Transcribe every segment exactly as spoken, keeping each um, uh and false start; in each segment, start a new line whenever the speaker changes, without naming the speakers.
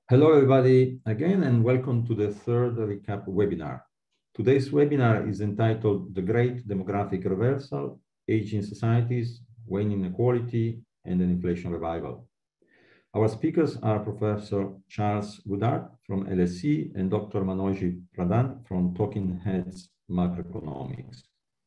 Hello, everybody, again, and welcome to the third ReCap webinar. Today's webinar is entitled The Great Demographic Reversal, Aging Societies, Waning Inequality, and an Inflation Revival. Our speakers are Professor Charles Goodhart from L S E and Doctor Manoj Pradhan from Talking Heads Macroeconomics.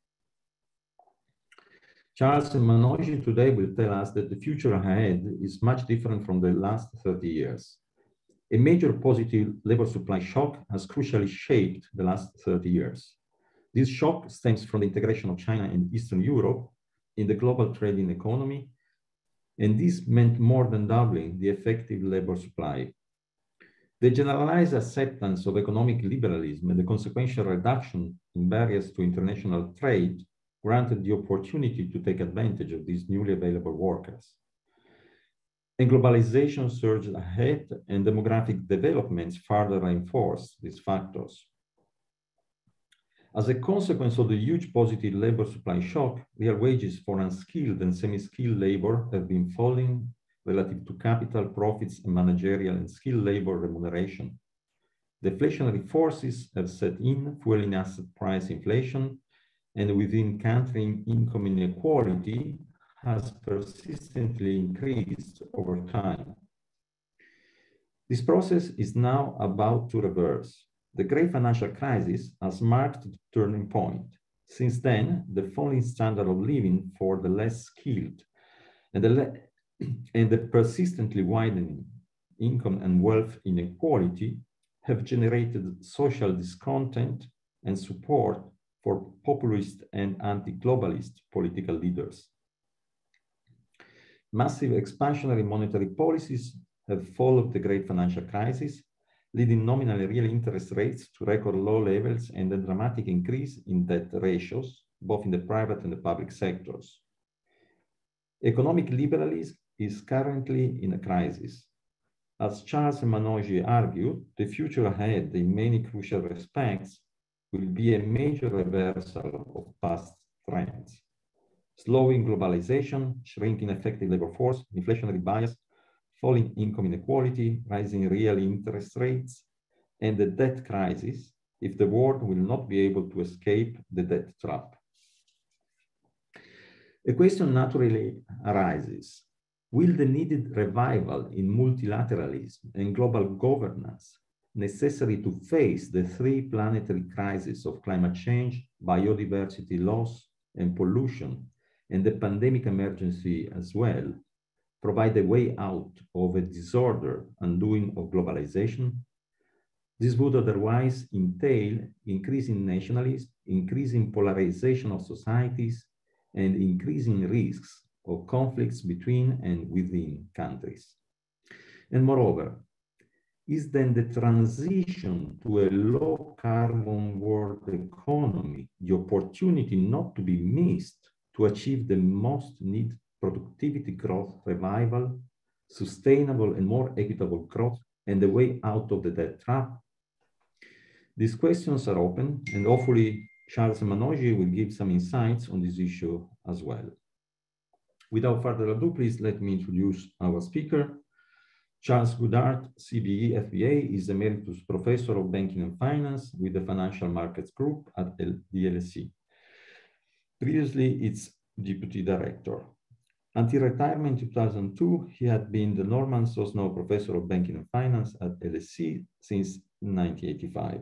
Charles and Manoj today will tell us that the future ahead is much different from the last thirty years. A major positive labor supply shock has crucially shaped the last thirty years. This shock stems from the integration of China and Eastern Europe in the global trading economy, and this meant more than doubling the effective labor supply. The generalized acceptance of economic liberalism and the consequential reduction in barriers to international trade granted the opportunity to take advantage of these newly available workers. And globalization surged ahead, and demographic developments further reinforced these factors. As a consequence of the huge positive labor supply shock, real wages for unskilled and semi-skilled labor have been falling relative to capital, profits, and managerial and skilled labor remuneration. Deflationary forces have set in, fueling asset price inflation, and within country income inequality has persistently increased over time. This process is now about to reverse. The great financial crisis has marked the turning point. Since then, the falling standard of living for the less skilled and the, le and the persistently widening income and wealth inequality have generated social discontent and support for populist and anti-globalist political leaders. Massive expansionary monetary policies have followed the great financial crisis, leading nominal real interest rates to record low levels and a dramatic increase in debt ratios, both in the private and the public sectors. Economic liberalism is currently in a crisis. As Charles and Manoj argued, the future ahead in many crucial respects will be a major reversal of past trends. Slowing globalization, shrinking effective labor force, inflationary bias, falling income inequality, rising real interest rates, and the debt crisis if the world will not be able to escape the debt trap. A question naturally arises. Will the needed revival in multilateralism and global governance necessary to face the three planetary crises of climate change, biodiversity loss, and pollution, and the pandemic emergency as well, provide a way out of a disorder undoing of globalization? This would otherwise entail increasing nationalism, increasing polarization of societies, and increasing risks of conflicts between and within countries. And moreover, is then the transition to a low carbon world economy the opportunity not to be missed to achieve the most needed productivity growth revival, sustainable and more equitable growth, and the way out of the debt trap? These questions are open, and hopefully Charles and Manoj will give some insights on this issue as well. Without further ado, please let me introduce our speaker. Charles Goodhart, C B E F B A, is Emeritus Professor of Banking and Finance with the Financial Markets Group at the L S E. Previously, its Deputy Director. Until retirement in two thousand two, he had been the Norman Sosnow Professor of Banking and Finance at L S E since nineteen eighty-five.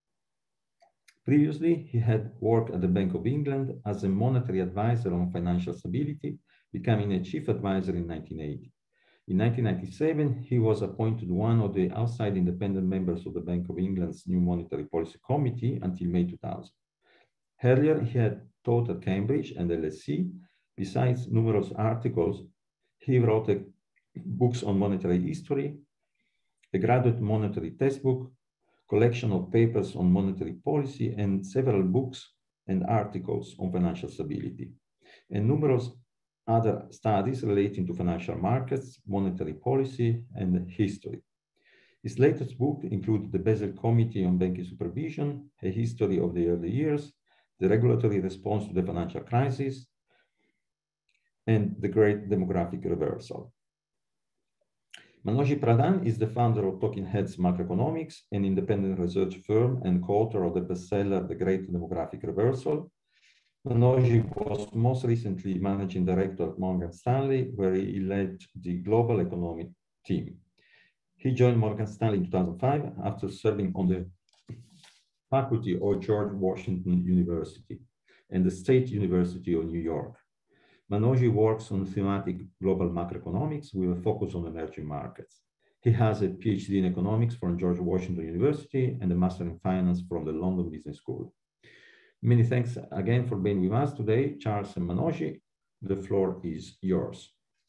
Previously, he had worked at the Bank of England as a monetary advisor on financial stability, becoming a chief advisor in nineteen eighty. In nineteen ninety-seven, he was appointed one of the outside independent members of the Bank of England's new Monetary Policy Committee until May two thousand. Earlier, he had taught at Cambridge and L S E. Besides numerous articles, he wrote a, books on monetary history, a graduate monetary textbook, collection of papers on monetary policy, and several books and articles on financial stability, and numerous other studies relating to financial markets, monetary policy, and history. His latest book includes the Basel Committee on Banking Supervision, a history of the early years, the regulatory response to the financial crisis, and the great demographic reversal. Manoj Pradhan is the founder of Talking Heads Macroeconomics, an independent research firm and co-author of the bestseller The Great Demographic Reversal. Manoj was most recently managing director at Morgan Stanley, where he led the global economic team. He joined Morgan Stanley in two thousand five after serving on the faculty of George Washington University and the State University of New York. Manoj works on thematic global macroeconomics with a focus on emerging markets. He has a PhD in economics from George Washington University and a master in finance from the London Business School. Many thanks again for being with us today, Charles and Manoj. The floor is yours.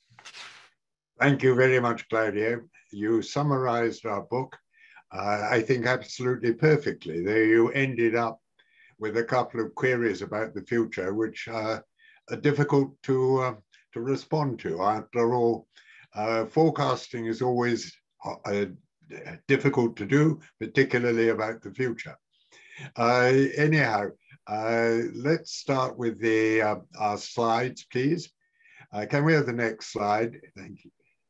Thank you very much, Claudio. You summarized our book, uh, I think, absolutely perfectly. There you ended up with a couple of queries about the future, which uh, are difficult to, uh, to respond to. After all, uh, forecasting is always uh, difficult to do, particularly about the future. Uh, anyhow, uh, let's start with the, uh, our slides, please. Uh, can we have the next slide? Thank you.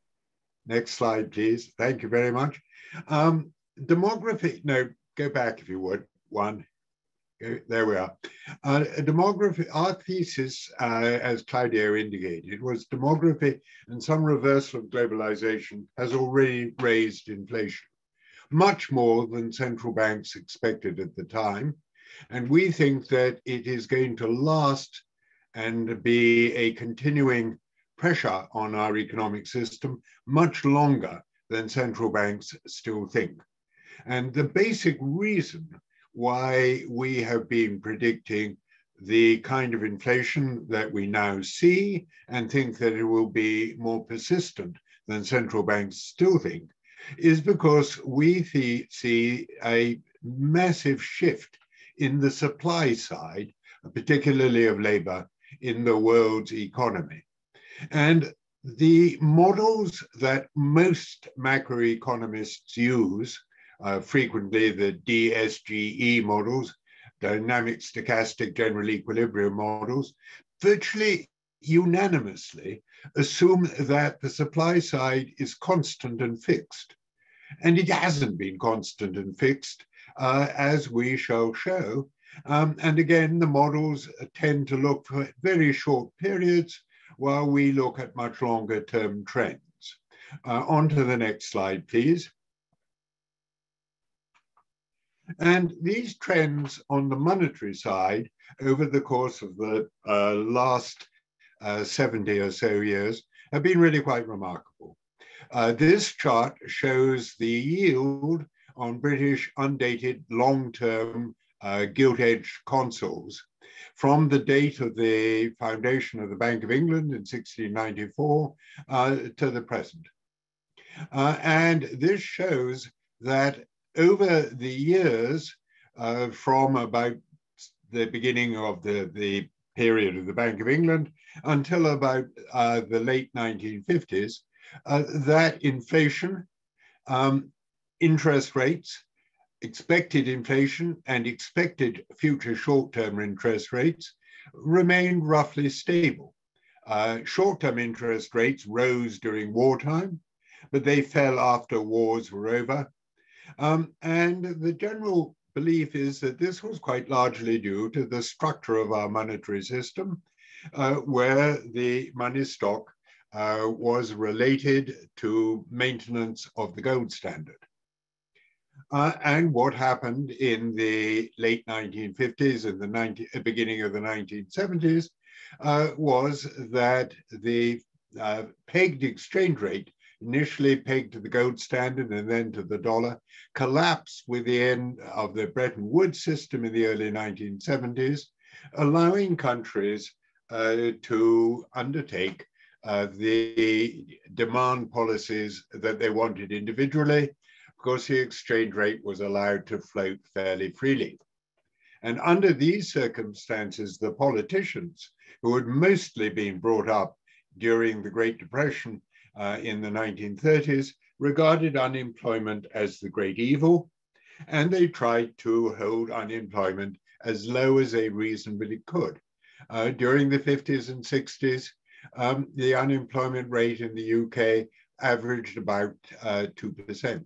Next slide, please. Thank you very much. Um, demography, no, go back if you would, one. There we are. Uh, demography, our thesis, uh, as Claudio indicated, was demography and some reversal of globalization has already raised inflation, much more than central banks expected at the time. And we think that it is going to last and be a continuing pressure on our economic system much longer than central banks still think. And the basic reason why we have been predicting the kind of inflation that we now see and think that it will be more persistent than central banks still think is because we see a massive shift in the supply side, particularly of labor, in the world's economy. And the models that most macroeconomists use, uh, frequently the D S G E models, dynamic stochastic general equilibrium models, virtually unanimously assume that the supply side is constant and fixed. And it hasn't been constant and fixed, uh, as we shall show. Um, and again, the models tend to look for very short periods, while we look at much longer term trends. Uh, on to the next slide, please. And these trends on the monetary side over the course of the uh, last uh, seventy or so years have been really quite remarkable. Uh, this chart shows the yield on British undated long-term uh, gilt-edged consols from the date of the foundation of the Bank of England in sixteen ninety-four uh, to the present. Uh, and this shows that over the years, uh, from about the beginning of the, the period of the Bank of England until about uh, the late nineteen fifties, uh, that inflation, um, interest rates, expected inflation and expected future short-term interest rates remained roughly stable. Uh, short-term interest rates rose during wartime, but they fell after wars were over. Um, and the general belief is that this was quite largely due to the structure of our monetary system, uh, where the money stock uh, was related to maintenance of the gold standard. Uh, and what happened in the late nineteen fifties and the nineteen, beginning of the nineteen seventies uh, was that the uh, pegged exchange rate, initially pegged to the gold standard and then to the dollar, collapsed with the end of the Bretton Woods system in the early nineteen seventies, allowing countries uh, to undertake uh, the demand policies that they wanted individually. Of course, the exchange rate was allowed to float fairly freely. And under these circumstances, the politicians who had mostly been brought up during the Great Depression uh, in the nineteen thirties regarded unemployment as the great evil, and they tried to hold unemployment as low as they reasonably could. Uh, during the fifties and sixties, um, the unemployment rate in the U K averaged about uh, two percent.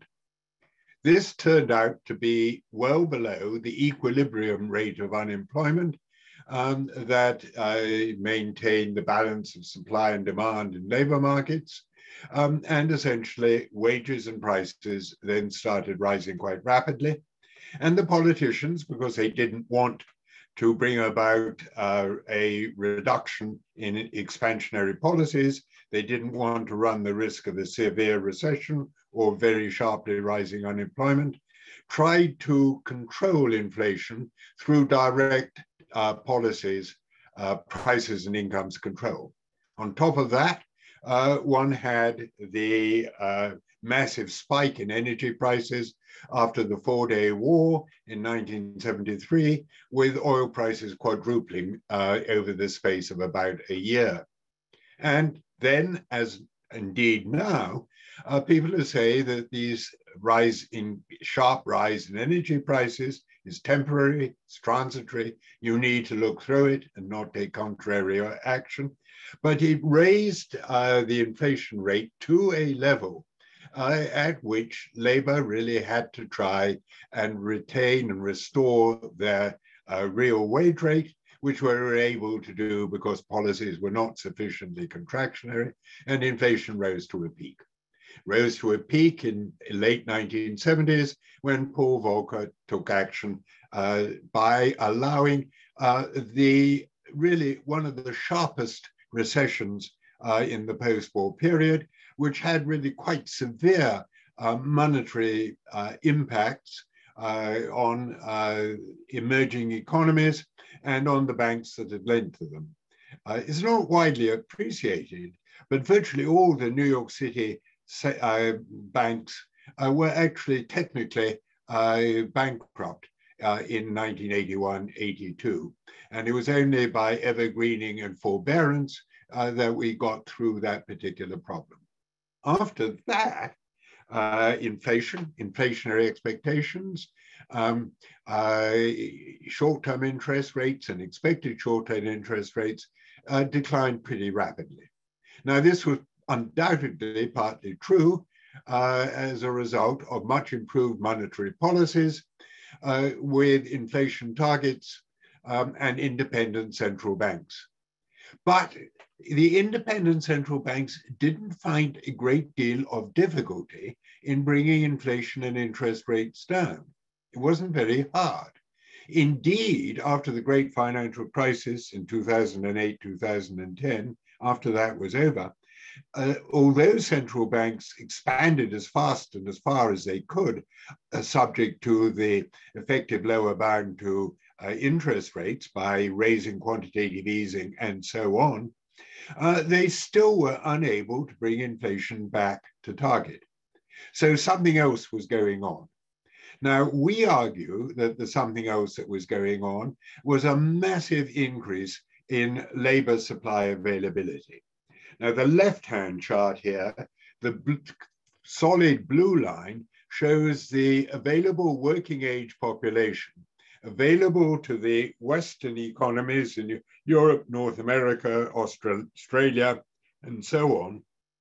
This turned out to be well below the equilibrium rate of unemployment um, that uh, maintained the balance of supply and demand in labor markets. Um, and essentially, wages and prices then started rising quite rapidly. And the politicians, because they didn't want to bring about uh, a reduction in expansionary policies, they didn't want to run the risk of a severe recession or very sharply rising unemployment, tried to control inflation through direct uh, policies, uh, prices and incomes control. On top of that, uh, one had the uh, massive spike in energy prices after the four-day war in nineteen seventy-three, with oil prices quadrupling uh, over the space of about a year. And then, as indeed now, uh, people who say that these rise in sharp rise in energy prices is temporary, it's transitory, you need to look through it and not take contrary action. But it raised uh, the inflation rate to a level uh, at which Labour really had to try and retain and restore their uh, real wage rate, which we were able to do because policies were not sufficiently contractionary, and inflation rose to a peak. Rose to a peak in late nineteen seventies when Paul Volcker took action uh, by allowing uh, the really one of the sharpest recessions uh, in the post-war period, which had really quite severe uh, monetary uh, impacts uh, on uh, emerging economies and on the banks that had lent to them. Uh, it's not widely appreciated, but virtually all the New York City uh, banks uh, were actually technically uh, bankrupt uh, in nineteen eighty-one eighty-two. And it was only by evergreening and forbearance uh, that we got through that particular problem. After that, uh, inflation, inflationary expectations, um, uh, short-term interest rates and expected short-term interest rates uh, declined pretty rapidly. Now, this was undoubtedly partly true uh, as a result of much improved monetary policies uh, with inflation targets um, and independent central banks. But the independent central banks didn't find a great deal of difficulty in bringing inflation and interest rates down. It wasn't very hard. Indeed, after the great financial crisis in two thousand eight, two thousand ten, after that was over, uh, although central banks expanded as fast and as far as they could, uh, subject to the effective lower bound to uh, interest rates by raising quantitative easing and so on, uh, they still were unable to bring inflation back to target. So something else was going on. Now, we argue that the something else that was going on was a massive increase in labor supply availability. Now, the left-hand chart here, the bl solid blue line shows the available working age population available to the Western economies in Europe, North America, Australia, and so on.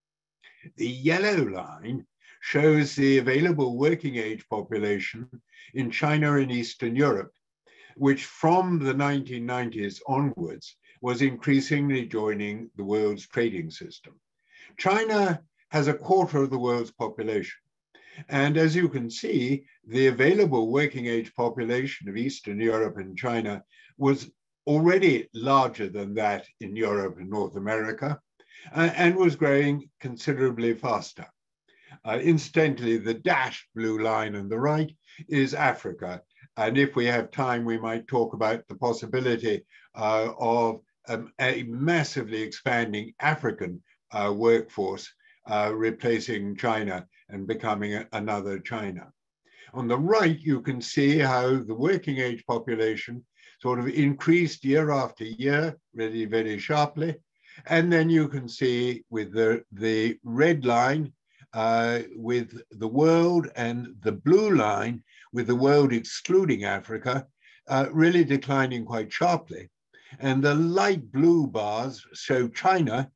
The yellow line shows the available working age population in China and Eastern Europe, which from the nineteen nineties onwards was increasingly joining the world's trading system. China has a quarter of the world's population. And as you can see, the available working age population of Eastern Europe and China was already larger than that in Europe and North America, uh, and was growing considerably faster. Uh, incidentally, the dashed blue line on the right is Africa. And if we have time, we might talk about the possibility uh, of um, a massively expanding African uh, workforce uh, replacing China and becoming a, another China. On the right, you can see how the working age population sort of increased year after year, really very sharply. And then you can see with the, the red line, uh, with the world, and the blue line with the world excluding Africa, uh, really declining quite sharply. And the light blue bars show China,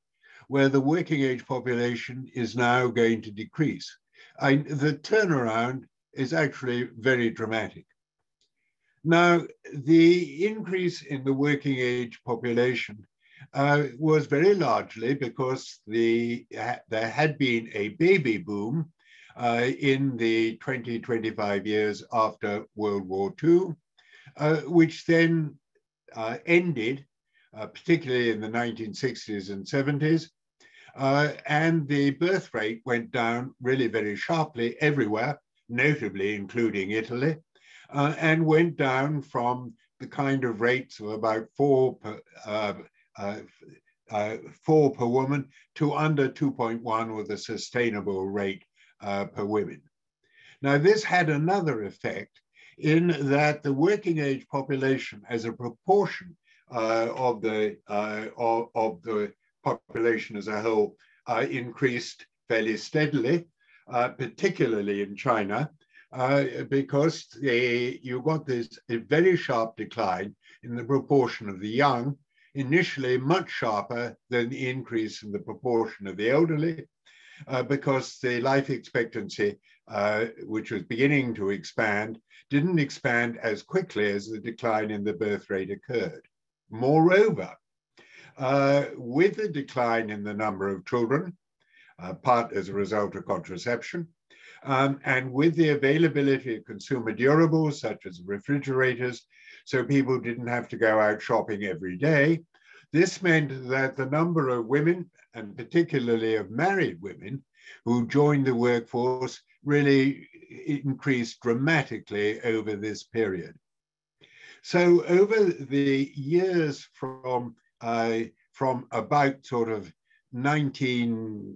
where the working age population is now going to decrease. I, the turnaround is actually very dramatic. Now, the increase in the working age population uh, was very largely because the, uh, there had been a baby boom uh, in the twenty, twenty-five years after World War Two, uh, which then uh, ended, uh, particularly in the nineteen sixties and seventies, uh, and the birth rate went down really very sharply everywhere, notably including Italy. Uh, and went down from the kind of rates of about four per, uh, uh, uh, four per woman to under two point one with a sustainable rate uh, per woman. Now, this had another effect in that the working age population as a proportion uh, of, the, uh, of, of the population as a whole uh, increased fairly steadily, uh, particularly in China. Uh, because they, you got this a very sharp decline in the proportion of the young, initially much sharper than the increase in the proportion of the elderly, uh, because the life expectancy, uh, which was beginning to expand, didn't expand as quickly as the decline in the birth rate occurred. Moreover, uh, with the decline in the number of children, uh, part as a result of contraception, Um, and with the availability of consumer durables, such as refrigerators, so people didn't have to go out shopping every day, this meant that the number of women, and particularly of married women, who joined the workforce really increased dramatically over this period. So over the years from, uh, from about sort of nineteen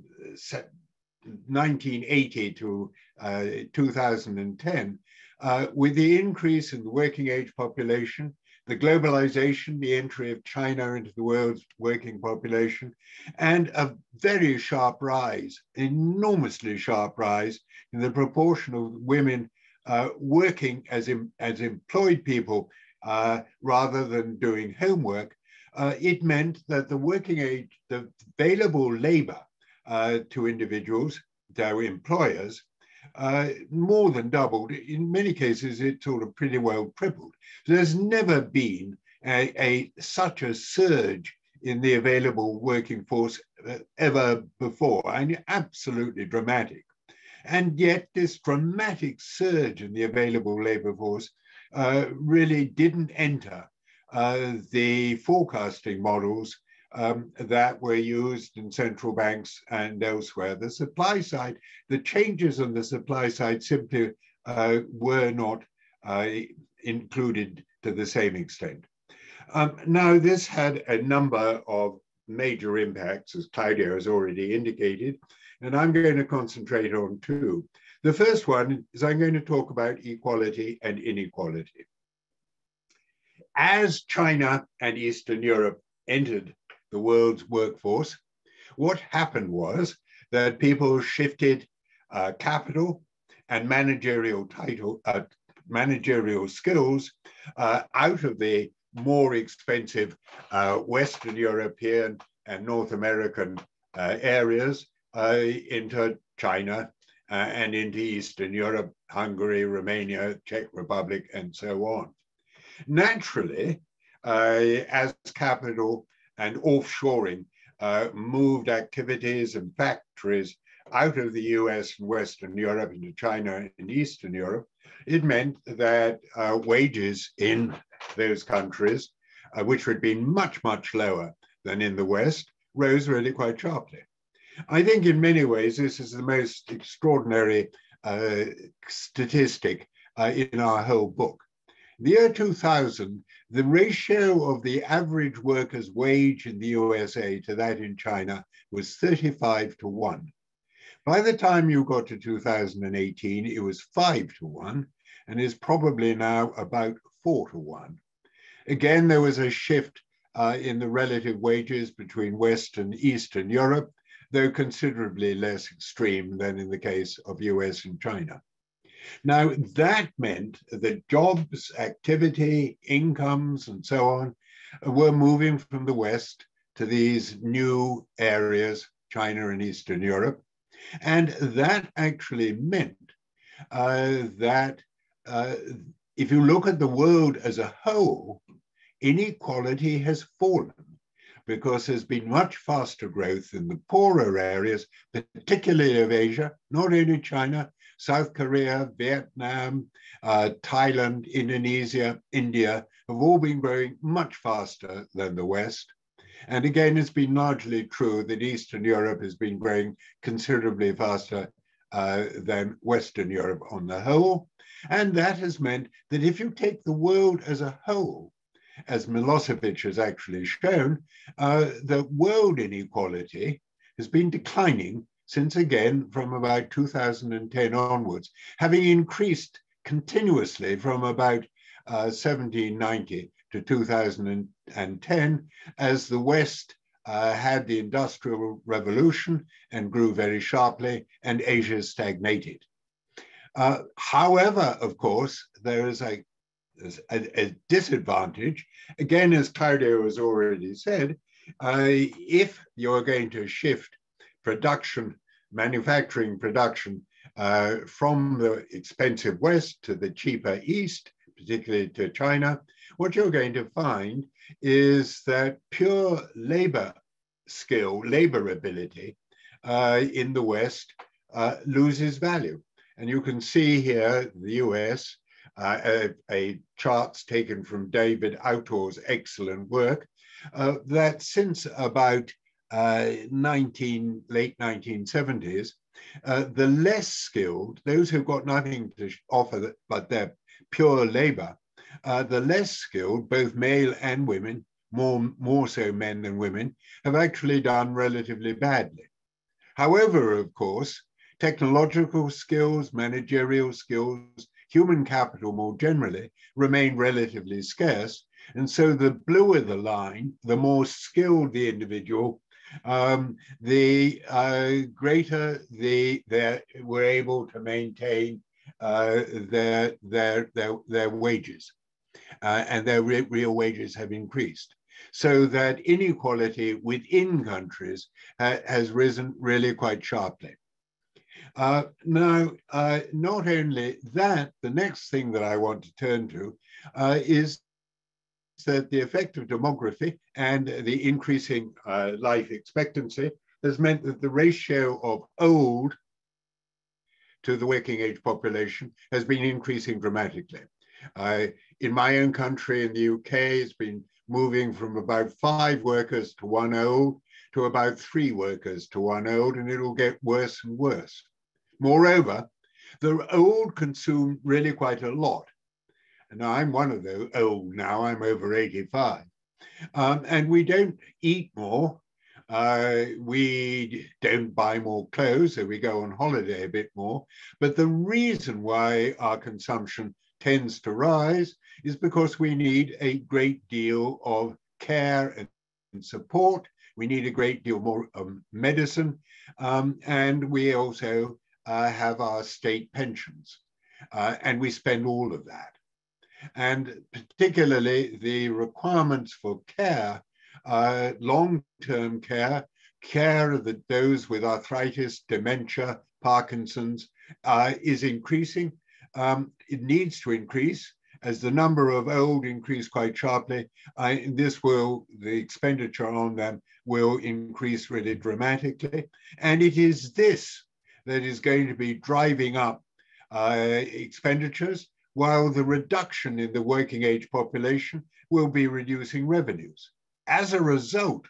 eighty to uh, two thousand ten, uh, with the increase in the working age population, the globalization, the entry of China into the world's working population, and a very sharp rise, enormously sharp rise in the proportion of women uh, working as, em as employed people uh, rather than doing homework, uh, it meant that the working age, the available labor Uh, to individuals, to employers, uh, more than doubled. In many cases, it sort of pretty well tripled. So there's never been a, a such a surge in the available working force uh, ever before, and absolutely dramatic. And yet this dramatic surge in the available labor force uh, really didn't enter uh, the forecasting models Um, that were used in central banks and elsewhere. The supply side, the changes on the supply side simply uh, were not uh, included to the same extent. Um, now, this had a number of major impacts, as Claudio has already indicated, and I'm going to concentrate on two. The first one is I'm going to talk about equality and inequality. As China and Eastern Europe entered the world's workforce, what happened was that people shifted uh, capital and managerial title, uh, managerial skills uh, out of the more expensive uh, Western European and North American uh, areas uh, into China uh, and into Eastern Europe, Hungary, Romania, Czech Republic, and so on. Naturally, uh, as capital and offshoring uh, moved activities and factories out of the U S and Western Europe into China and Eastern Europe, it meant that uh, wages in those countries, uh, which had been much, much lower than in the West, rose really quite sharply. I think in many ways, this is the most extraordinary uh, statistic uh, in our whole book. In the year two thousand, the ratio of the average worker's wage in the U S A to that in China was thirty-five to one. By the time you got to two thousand eighteen, it was five to one, and is probably now about four to one. Again, there was a shift uh, in the relative wages between West and Eastern Europe, though considerably less extreme than in the case of U S and China. Now, that meant that jobs, activity, incomes, and so on were moving from the West to these new areas, China and Eastern Europe. And that actually meant uh, that uh, if you look at the world as a whole, inequality has fallen because there's been much faster growth in the poorer areas, particularly of Asia, not only China, South Korea, Vietnam, uh, Thailand, Indonesia, India have all been growing much faster than the West. And again, it's been largely true that Eastern Europe has been growing considerably faster uh, than Western Europe on the whole. And that has meant that if you take the world as a whole, as Milosevic has actually shown, uh, the world inequality has been declining since, again, from about two thousand ten onwards, having increased continuously from about uh, seventeen ninety to two thousand ten, as the West uh, had the Industrial Revolution and grew very sharply, and Asia stagnated. Uh, however, of course, there is a, a, a disadvantage. Again, as Claudio has already said, uh, if you're going to shift production, manufacturing production uh, from the expensive West to the cheaper East, particularly to China, what you're going to find is that pure labor skill, labor ability uh, in the West uh, loses value. And you can see here the U S, uh, a, a charts taken from David Autor's excellent work, uh, that since about uh, nineteen, late nineteen seventies, uh, the less skilled, those who've got nothing to offer but their pure labor, uh, the less skilled, both male and women, more, more so men than women, have actually done relatively badly. However, of course, technological skills, managerial skills, human capital more generally remain relatively scarce. And so the bluer the line, the more skilled the individual, um, the uh, greater the, they were able to maintain uh, their, their, their, their wages. Uh, and their re real wages have increased. So that inequality within countries uh, has risen really quite sharply. Uh, now, uh, not only that, the next thing that I want to turn to uh, is that the effect of demography and the increasing uh, life expectancy has meant that the ratio of old to the working age population has been increasing dramatically. Uh, in my own country, in the U K, it's been moving from about five workers to one old to about three workers to one old, and it'll get worse and worse. Moreover, the old consume really quite a lot. And I'm one of those old now, I'm over eighty-five. Um, and we don't eat more. Uh, we don't buy more clothes, so we go on holiday a bit more. But the reason why our consumption tends to rise is because we need a great deal of care and support. We need a great deal more um, medicine. Um, and we also uh, have our state pensions. Uh, and we spend all of that. And particularly the requirements for care, uh, long-term care, care of the, those with arthritis, dementia, Parkinson's, uh, is increasing. Um, it needs to increase as the number of old increase quite sharply. Uh, this will, the expenditure on them will increase really dramatically. And it is this that is going to be driving up uh, expenditures, while the reduction in the working age population will be reducing revenues. As a result,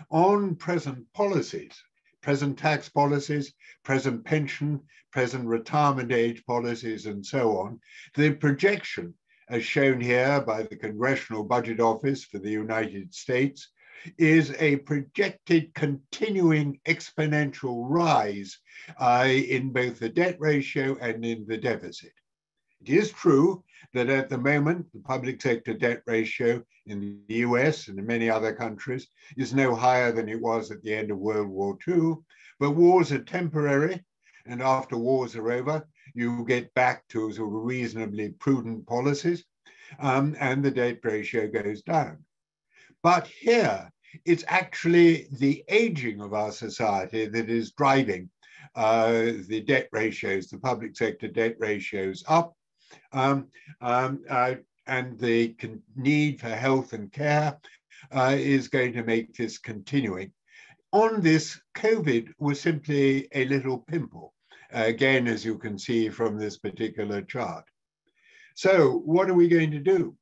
on present policies, present tax policies, present pension, present retirement age policies, and so on, the projection, as shown here by the Congressional Budget Office for the United States, is a projected continuing exponential rise uh, in both the debt ratio and in the deficit. It is true that at the moment, the public sector debt ratio in the U S and in many other countries is no higher than it was at the end of World War Two, but wars are temporary, and after wars are over, you get back to sort of reasonably prudent policies, um, and the debt ratio goes down. But here, it's actually the aging of our society that is driving uh, the debt ratios, the public sector debt ratios up, um, um, uh, and the need for health and care uh, is going to make this continuing. On this, COVID was simply a little pimple, uh, again, as you can see from this particular chart. So what are we going to do?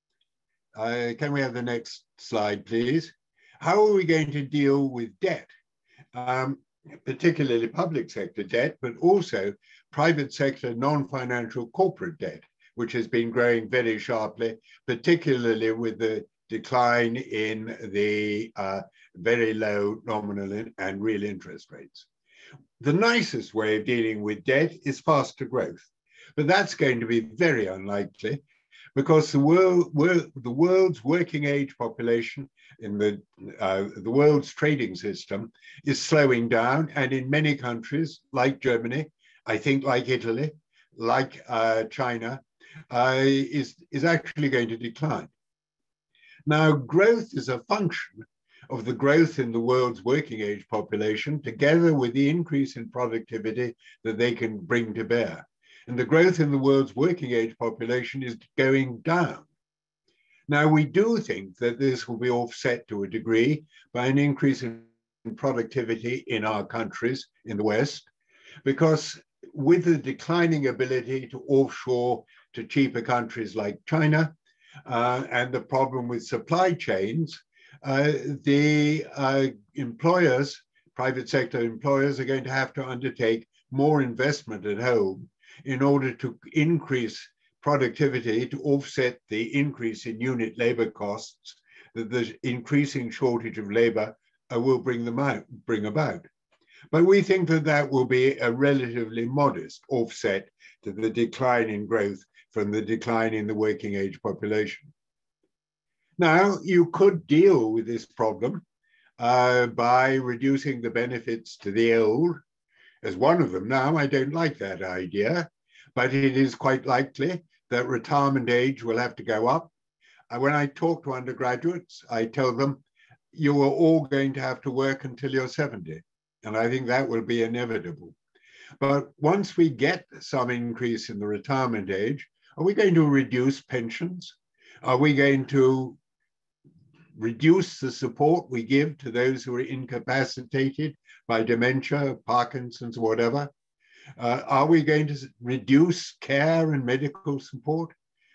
Uh, can we have the next slide, please? How are we going to deal with debt? Um, particularly public sector debt, but also private sector non-financial corporate debt, which has been growing very sharply, particularly with the decline in the uh, very low nominal and real interest rates. The nicest way of dealing with debt is faster growth, but that's going to be very unlikely because the, world, world, the world's working age population in the, uh, the world's trading system is slowing down, and in many countries like Germany, I think like Italy, like uh, China, uh, is, is actually going to decline. Now, growth is a function of the growth in the world's working age population together with the increase in productivity that they can bring to bear. And the growth in the world's working age population is going down. Now, we do think that this will be offset to a degree by an increase in productivity in our countries in the West, because with the declining ability to offshore to cheaper countries like China uh, and the problem with supply chains, uh, the uh, employers, private sector employers, are going to have to undertake more investment at home in order to increase productivity to offset the increase in unit labor costs that the increasing shortage of labor uh, will bring them out, bring about. But we think that that will be a relatively modest offset to the decline in growth from the decline in the working age population. Now, you could deal with this problem uh, by reducing the benefits to the old. As one of them now, I don't like that idea, but it is quite likely that retirement age will have to go up. And when I talk to undergraduates, I tell them, you are all going to have to work until you're seventy. And I think that will be inevitable. But once we get some increase in the retirement age, are we going to reduce pensions? Are we going to reduce the support we give to those who are incapacitated by dementia, Parkinson's, whatever? Uh, are we going to reduce care and medical support?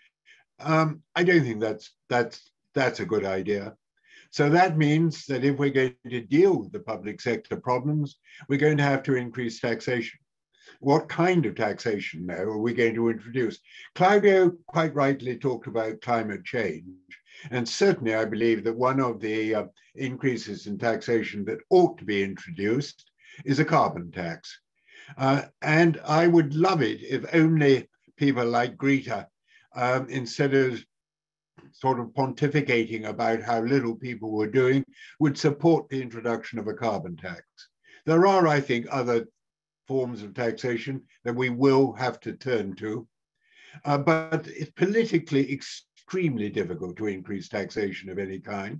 Um, I don't think that's, that's, that's a good idea. So that means that if we're going to deal with the public sector problems, we're going to have to increase taxation. What kind of taxation now are we going to introduce? Claudio quite rightly talked about climate change. And certainly I believe that one of the uh, increases in taxation that ought to be introduced is a carbon tax. Uh, and I would love it if only people like Greta, um, instead of sort of pontificating about how little people were doing, would support the introduction of a carbon tax. There are, I think, other forms of taxation that we will have to turn to, uh, but it's politically extremely difficult to increase taxation of any kind.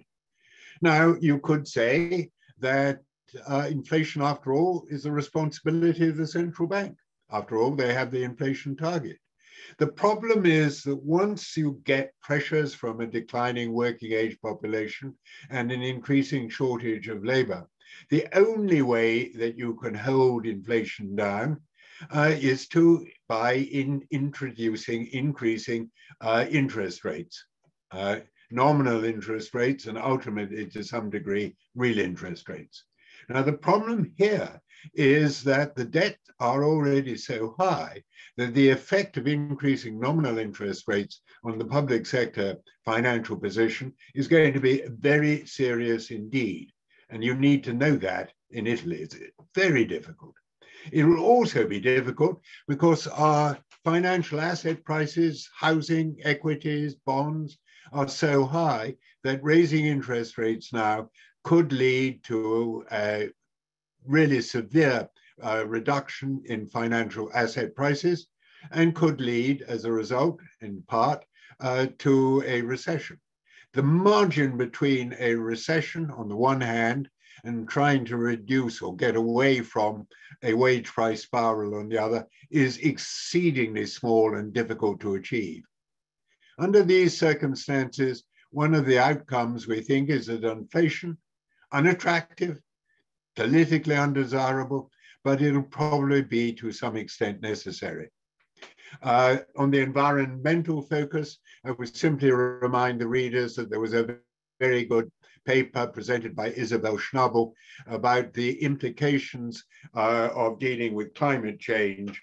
Now, you could say that uh, inflation, after all, is the responsibility of the central bank. After all, they have the inflation target. The problem is that once you get pressures from a declining working age population and an increasing shortage of labor, the only way that you can hold inflation down uh, is to by in introducing increasing uh, interest rates, uh, nominal interest rates, and ultimately, to some degree, real interest rates. Now, the problem here is that the debt are already so high that the effect of increasing nominal interest rates on the public sector financial position is going to be very serious indeed. And you need to know that in Italy. It's very difficult. It will also be difficult because our financial asset prices, housing, equities, bonds are so high that raising interest rates now could lead to a really severe uh, reduction in financial asset prices and could lead, as a result, in part, uh, to a recession. the margin between a recession on the one hand and trying to reduce or get away from a wage price spiral on the other is exceedingly small and difficult to achieve. Under these circumstances, one of the outcomes we think is that inflation, unattractive, politically undesirable, but it'll probably be to some extent necessary. Uh, on the environmental focus, I would simply remind the readers that there was a very good paper presented by Isabel Schnabel about the implications uh, of dealing with climate change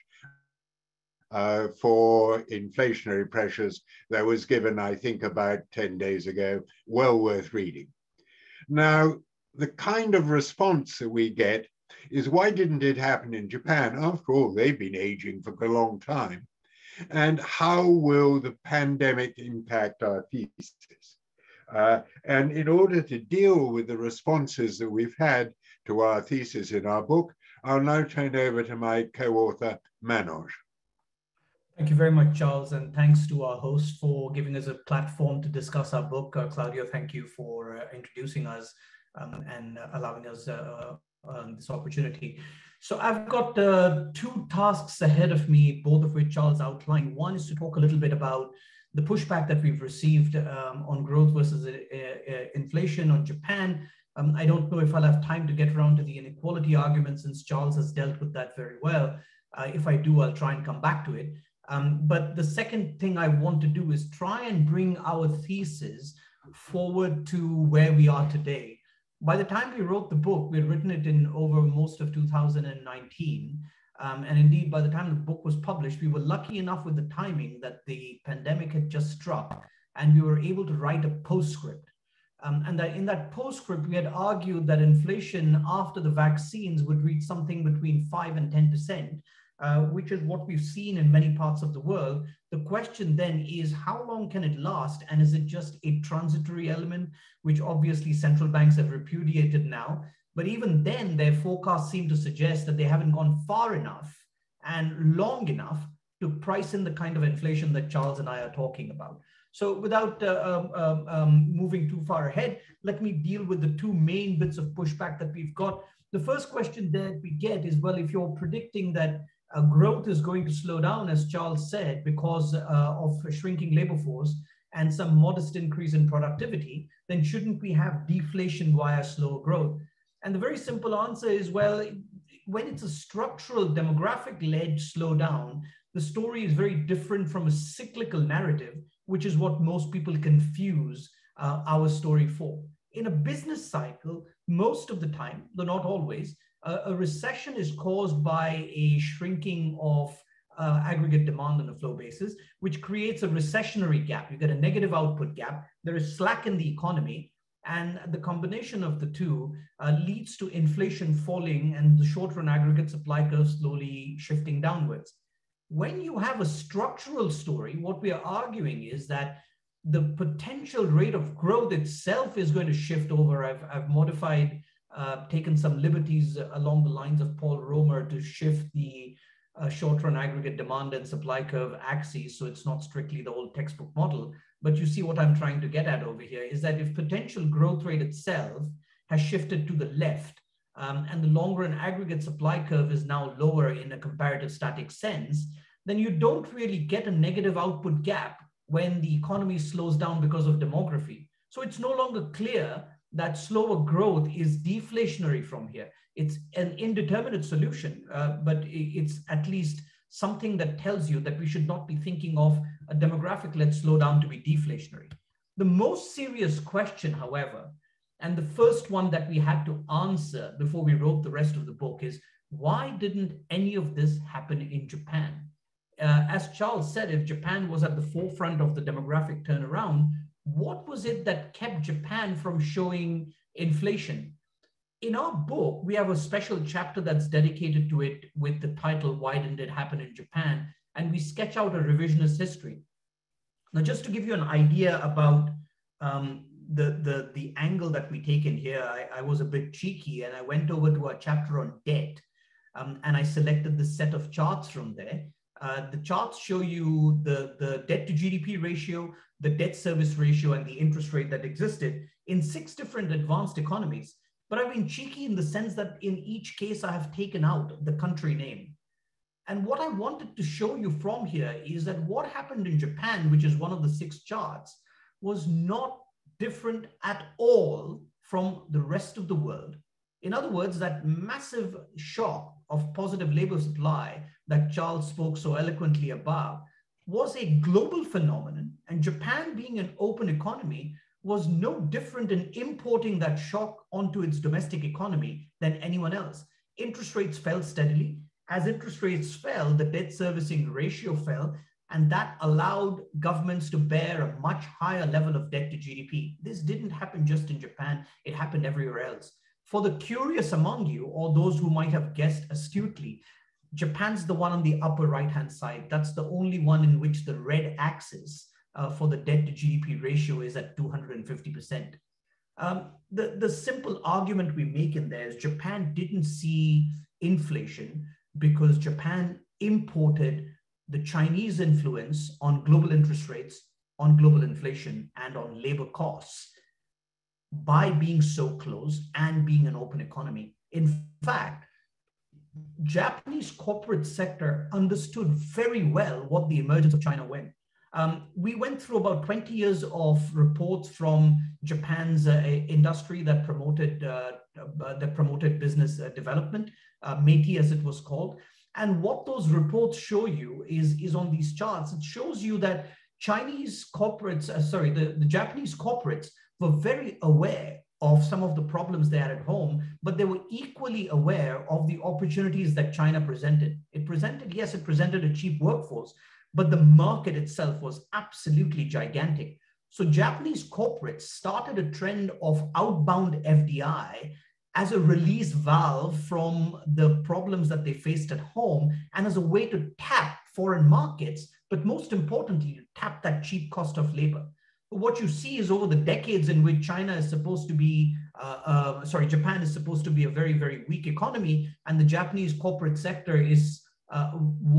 uh, for inflationary pressures that was given, I think, about ten days ago. Well worth reading. Now, the kind of response that we get is, why didn't it happen in Japan? After all, they've been aging for a long time. And how will the pandemic impact our thesis? Uh, and in order to deal with the responses that we've had to our thesis in our book, I'll now turn over to my co-author, Manoj.
Thank you very much, Charles, and thanks to our host for giving us a platform to discuss our book. Uh, Claudio, thank you for uh, introducing us um, and uh, allowing us uh, uh, this opportunity. So I've got uh, two tasks ahead of me, both of which Charles outlined. One is to talk a little bit about the pushback that we've received um, on growth versus uh, uh, inflation on Japan. Um, I don't know if I'll have time to get around to the inequality argument, since Charles has dealt with that very well. Uh, if I do, I'll try and come back to it. Um, but the second thing I want to do is try and bring our thesis forward to where we are today. By the time we wrote the book, we had written it in over most of two thousand nineteen. Um, and indeed, by the time the book was published, we were lucky enough with the timing that the pandemic had just struck, and we were able to write a postscript. Um, and that in that postscript, we had argued that inflation after the vaccines would reach something between five and ten percent, uh, which is what we've seen in many parts of the world. The question then is, how long can it last? And is it just a transitory element, which obviously central banks have repudiated now? But even then, their forecasts seem to suggest that they haven't gone far enough and long enough to price in the kind of inflation that Charles and I are talking about. So without uh, um, um, moving too far ahead, let me deal with the two main bits of pushback that we've got. The first question that we get is, well, if you're predicting that uh, growth is going to slow down, as Charles said, because uh, of a shrinking labor force and some modest increase in productivity, then shouldn't we have deflation via slower growth? And the very simple answer is, well, when it's a structural demographic-led slowdown, the story is very different from a cyclical narrative, which is what most people confuse uh, our story for. In a business cycle, most of the time, though not always, uh, a recession is caused by a shrinking of uh, aggregate demand on a flow basis, which creates a recessionary gap. You get a negative output gap. There is slack in the economy. And the combination of the two uh, leads to inflation falling and the short-run aggregate supply curve slowly shifting downwards. When you have a structural story, what we are arguing is that the potential rate of growth itself is going to shift over. I've, I've modified, uh, taken some liberties along the lines of Paul Romer to shift the uh, short-run aggregate demand and supply curve axes, so it's not strictly the old textbook model. But you see what I'm trying to get at over here is that if potential growth rate itself has shifted to the left um, and the longer run aggregate supply curve is now lower in a comparative static sense, then you don't really get a negative output gap when the economy slows down because of demography. So it's no longer clear that slower growth is deflationary from here. It's an indeterminate solution, uh, but it's at least something that tells you that we should not be thinking of a demographic-led slowdown to be deflationary. The most serious question, however, and the first one that we had to answer before we wrote the rest of the book is, why didn't any of this happen in Japan? Uh, as Charles said, if Japan was at the forefront of the demographic turnaround, what was it that kept Japan from showing inflation? In our book, we have a special chapter that's dedicated to it with the title, Why Didn't It Happen in Japan? And we sketch out a revisionist history. Now, just to give you an idea about um, the, the, the angle that we take in here, I, I was a bit cheeky and I went over to our chapter on debt um, and I selected this set of charts from there. Uh, the charts show you the, the debt to G D P ratio, the debt service ratio, and the interest rate that existed in six different advanced economies. But I've been cheeky in the sense that in each case, I have taken out the country name. And what I wanted to show you from here is that what happened in Japan, which is one of the six charts, was not different at all from the rest of the world. In other words, that massive shock of positive labor supply that Charles spoke so eloquently about was a global phenomenon, and Japan, being an open economy, was no different in importing that shock onto its domestic economy than anyone else. Interest rates fell steadily. As interest rates fell, the debt servicing ratio fell, and that allowed governments to bear a much higher level of debt to G D P. This didn't happen just in Japan, it happened everywhere else. For the curious among you, or those who might have guessed astutely, Japan's the one on the upper right-hand side. That's the only one in which the red axis uh, for the debt to G D P ratio is at two hundred fifty percent. Um, the, the simple argument we make in there is Japan didn't see inflation because Japan imported the Chinese influence on global interest rates, on global inflation, and on labor costs by being so close and being an open economy. In fact, Japanese corporate sector understood very well what the emergence of China meant. Um, we went through about twenty years of reports from Japan's uh, industry that promoted uh, uh, that promoted business uh, development, uh, Meiti as it was called. And what those reports show you is, is on these charts. It shows you that Chinese corporates, uh, sorry, the, the Japanese corporates were very aware of some of the problems they had at home, but they were equally aware of the opportunities that China presented. It presented, yes, it presented a cheap workforce, but the market itself was absolutely gigantic. So Japanese corporates started a trend of outbound F D I as a release valve from the problems that they faced at home and as a way to tap foreign markets, but most importantly, to tap that cheap cost of labor. What you see is over the decades in which China is supposed to be, uh, uh, sorry, Japan is supposed to be a very, very weak economy, and the Japanese corporate sector is uh,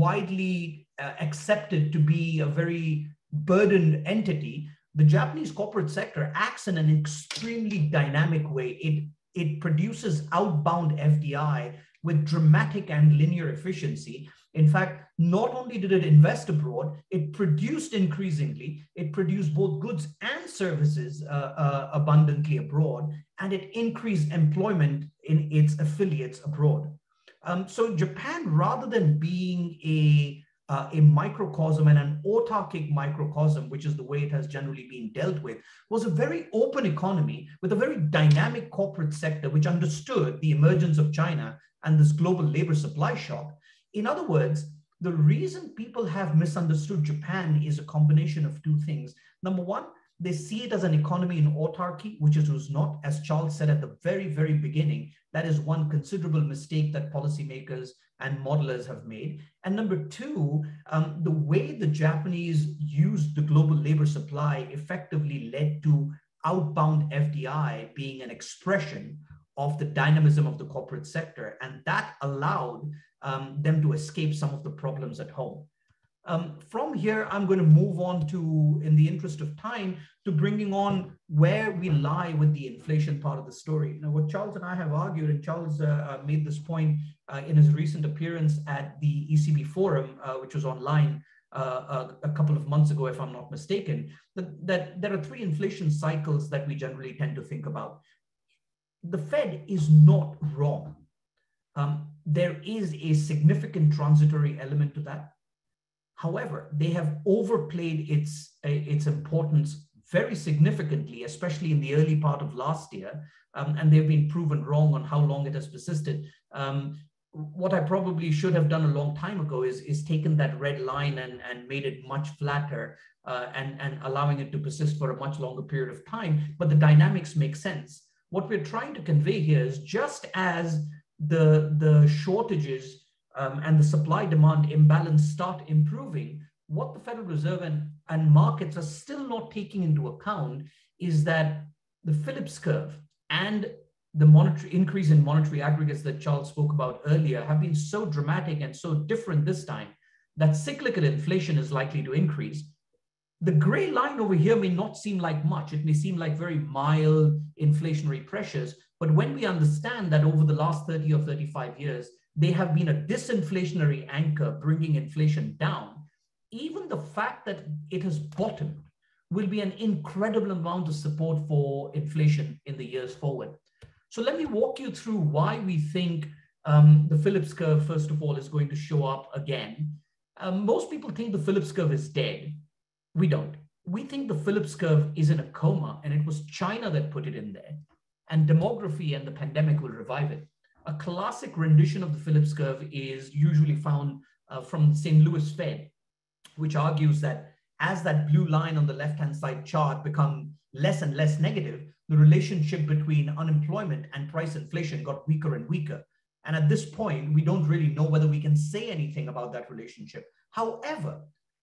widely uh, accepted to be a very burdened entity. The Japanese corporate sector acts in an extremely dynamic way. It, it produces outbound F D I with dramatic and linear efficiency. In fact, not only did it invest abroad, it produced increasingly, it produced both goods and services uh, uh, abundantly abroad, and it increased employment in its affiliates abroad. Um, so Japan, rather than being a, uh, a microcosm and an autarkic microcosm, which is the way it has generally been dealt with, was a very open economy with a very dynamic corporate sector, which understood the emergence of China and this global labor supply shock. In other words, the reason people have misunderstood Japan is a combination of two things. Number one, they see it as an economy in autarky, which it was not, as Charles said at the very, very beginning. That is one considerable mistake that policymakers and modelers have made. And number two, um, the way the Japanese used the global labor supply effectively led to outbound F D I being an expression of the dynamism of the corporate sector. And that allowed um, them to escape some of the problems at home. Um, from here, I'm going to move on to, in the interest of time, to bringing on where we lie with the inflation part of the story. Now, what Charles and I have argued, and Charles uh, made this point uh, in his recent appearance at the E C B forum, uh, which was online uh, a, a couple of months ago, if I'm not mistaken, that, that there are three inflation cycles that we generally tend to think about. The Fed is not wrong. Um, there is a significant transitory element to that. However, they have overplayed its, uh, its importance very significantly, especially in the early part of last year, um, and they've been proven wrong on how long it has persisted. Um, what I probably should have done a long time ago is, is taken that red line and, and made it much flatter uh, and, and allowing it to persist for a much longer period of time, but the dynamics make sense. What we're trying to convey here is just as the, the shortages um, and the supply-demand imbalance start improving, what the Federal Reserve and, and markets are still not taking into account is that the Phillips curve and the monetary increase in monetary aggregates that Charles spoke about earlier have been so dramatic and so different this time that cyclical inflation is likely to increase. The gray line over here may not seem like much. It may seem like very mild inflationary pressures, but when we understand that over the last thirty or thirty-five years, they have been a disinflationary anchor bringing inflation down, even the fact that it has bottomed will be an incredible amount of support for inflation in the years forward. So let me walk you through why we think um, the Phillips curve, first of all, is going to show up again. Um, most people think the Phillips curve is dead. We don't. We think the Phillips curve is in a coma, and it was China that put it in there. And demography and the pandemic will revive it. A classic rendition of the Phillips curve is usually found uh, from the Saint Louis Fed, which argues that as that blue line on the left-hand side chart become less and less negative, the relationship between unemployment and price inflation got weaker and weaker. And at this point, we don't really know whether we can say anything about that relationship. However,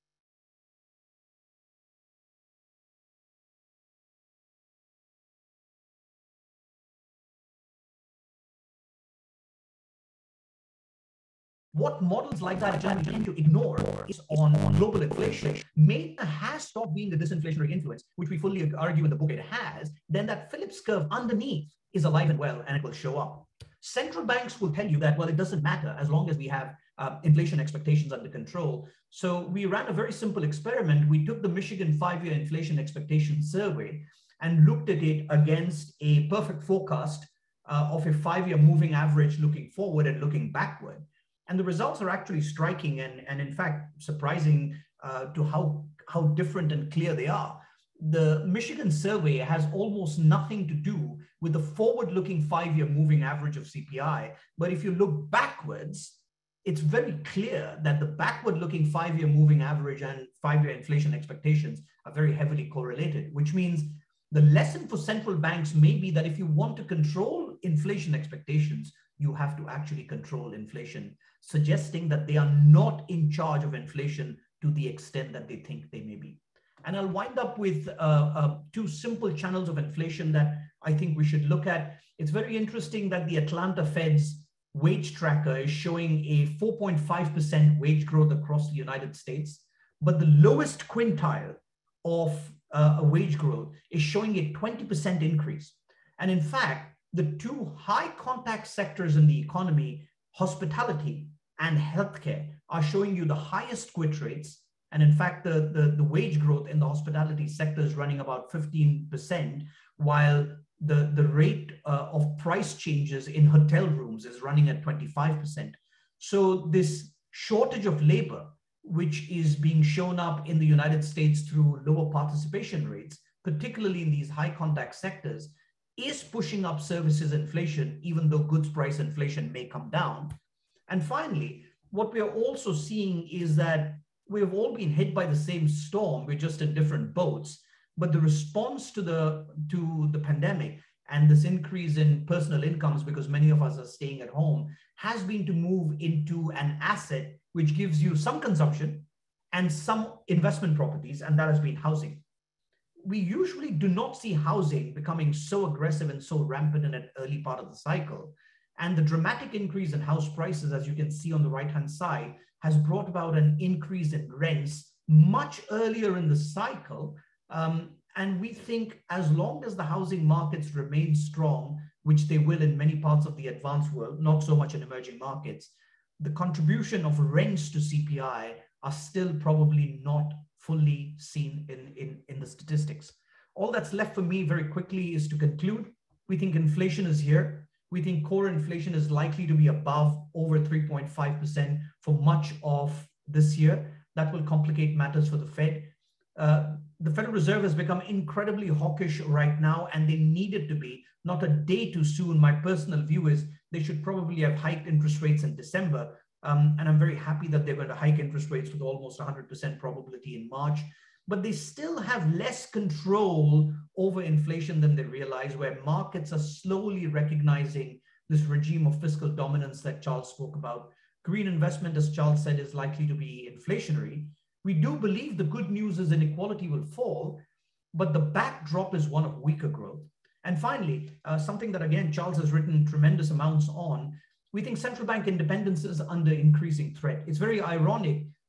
what models like that tend to ignore is on global inflation. Maybe it has stopped being a disinflationary influence, which we fully argue in the book it has, then that Phillips curve underneath is alive and well, and it will show up. Central banks will tell you that, well, it doesn't matter as long as we have uh, inflation expectations under control. So we ran a very simple experiment. We took the Michigan five-year inflation expectation survey and looked at it against a perfect forecast uh, of a five-year moving average looking forward and looking backward. And the results are actually striking and, and in fact, surprising uh, to how, how different and clear they are. The Michigan survey has almost nothing to do with the forward-looking five-year moving average of C P I. But if you look backwards, it's very clear that the backward-looking five-year moving average and five-year inflation expectations are very heavily correlated, which means the lesson for central banks may be that if you want to control inflation expectations, you have to actually control inflation, suggesting that they are not in charge of inflation to the extent that they think they may be. And I'll wind up with uh, uh, two simple channels of inflation that I think we should look at. It's very interesting that the Atlanta Fed's wage tracker is showing a four point five percent wage growth across the United States, but the lowest quintile of uh, a wage growth is showing a twenty percent increase. And in fact, the two high contact sectors in the economy, hospitality and healthcare, are showing you the highest quit rates. And in fact, the, the, the wage growth in the hospitality sector is running about fifteen percent, while the, the rate uh, of price changes in hotel rooms is running at twenty-five percent. So this shortage of labor, which is being shown up in the United States through lower participation rates, particularly in these high contact sectors, is pushing up services inflation, even though goods price inflation may come down. And finally, what we are also seeing is that we've all been hit by the same storm, we're just in different boats, but the response to the, to the pandemic and this increase in personal incomes, because many of us are staying at home, has been to move into an asset which gives you some consumption and some investment properties, and that has been housing. We usually do not see housing becoming so aggressive and so rampant in an early part of the cycle. And the dramatic increase in house prices, as you can see on the right-hand side, has brought about an increase in rents much earlier in the cycle. Um, and we think as long as the housing markets remain strong, which they will in many parts of the advanced world, not so much in emerging markets, the contribution of rents to C P I are still probably not fully seen in, in, in the statistics. All that's left for me very quickly is to conclude. We think inflation is here. We think core inflation is likely to be above over three point five percent for much of this year. That will complicate matters for the Fed. Uh, the Federal Reserve has become incredibly hawkish right now, and they need it to be, not a day too soon. My personal view is they should probably have hiked interest rates in December. Um, and I'm very happy that they're going to hike interest rates with almost one hundred percent probability in March. But they still have less control over inflation than they realize, where markets are slowly recognizing this regime of fiscal dominance that Charles spoke about. Green investment, as Charles said, is likely to be inflationary. We do believe the good news is inequality will fall, but the backdrop is one of weaker growth. And finally, uh, something that, again, Charles has written tremendous amounts on, we think central bank independence is under increasing threat. It's very ironic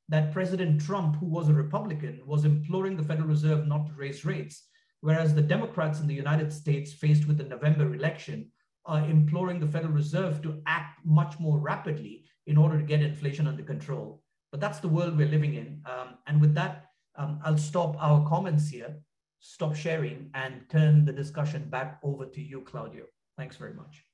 that President Trump, who was a Republican, was imploring the Federal Reserve not to raise rates, whereas the Democrats in the United States, faced with the November election, are imploring the Federal Reserve to act much more rapidly in order to get inflation under control. But that's the world we're living in. Um, and with that, um, I'll stop our comments here, stop sharing, and turn the discussion back over to you, Claudio. Thanks very much.